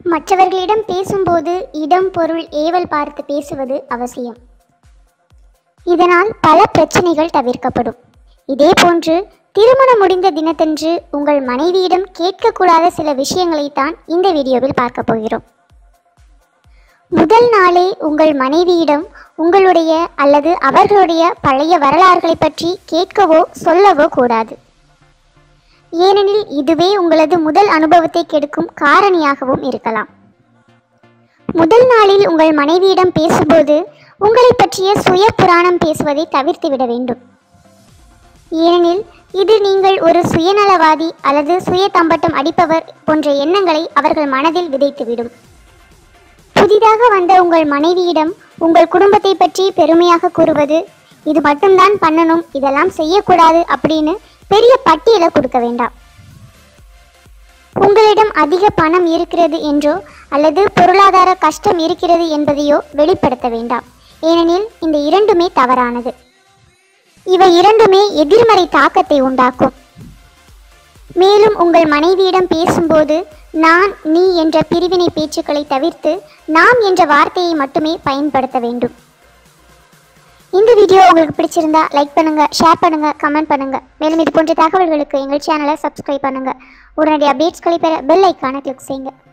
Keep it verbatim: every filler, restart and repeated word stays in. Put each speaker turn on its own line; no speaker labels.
மற்றவர்களிடம் பேசும்போது இடம் பொருள் ஏவல் பார்த்து பேசுவது அவசியம். இதனால் பல பிரச்சனைகள் தவிர்க்கப்படும். இதேபோன்று திருமணம் முடிந்த தினத்தன்று உங்கள் மனைவியிடம் கேட்கக்கூடாத சில விஷயங்களைத்தான் இந்த வீடியோவில் பார்க்க போகிறோம். முதல் நாளே உங்கள் மனைவியிடம் உங்களுடைய அல்லது அவர்களுடைய பழைய வரலாறுகளை பற்றி கேட்கவோ சொல்லவோ கூடாது. ஏனெனில் இதுவே உங்களது முதல் அனுபவத்தை கெடுக்கும் காரணியாகவும் இருக்கலாம். முதல் நாளில் உங்கள் மனைவியிடம் பேசும்போது உங்களை பற்றிய சுய புராணம் பேசுவதை தவிர்த்து விட வேண்டும். ஏனெனில் இது நீங்கள் ஒரு சுயநலவாதி அல்லது சுய தம்பட்டம் அடிப்பவர் போன்ற எண்ணங்களை அவர்கள் மனதில் விதைத்துவிடும். புதிதாக வந்த உங்கள் மனைவியிடம் உங்கள் குடும்பத்தை பற்றி பெருமையாக கூறுவது, இது மட்டும்தான் பண்ணணும், இதெல்லாம் செய்யக்கூடாது அப்படின்னு பெரிய பட்டியலை கொடுக்க வேண்டாம். உங்களிடம் அதிக பணம் இருக்கிறது என்றோ அல்லது பொருளாதார கஷ்டம் இருக்கிறது என்பதையோ வெளிப்படுத்த வேண்டாம். ஏனெனில் இந்த இரண்டுமே தவறானது. இவை இரண்டுமே எதிர்மறை தாக்கத்தை உண்டாக்கும். மேலும் உங்கள் மனைவியிடம் பேசும்போது நான் நீ என்ற பிரிவினை பேச்சுக்களை தவிர்த்து நாம் என்ற வார்த்தையை மட்டுமே பயன்படுத்த வேண்டும். இந்த வீடியோ உங்களுக்கு பிடிச்சிருந்தா லைக் பண்ணுங்க, ஷேர் பண்ணுங்க, கமெண்ட் பண்ணுங்க. மேலும் இது போன்ற தகவல்களுக்கு எங்கள் சேனலை சப்ஸ்கிரைப் பண்ணுங்க. உடனடி அப்டேட்ஸ்களை பெற பெல் ஐக்கானை கிளிக் செய்யுங்க.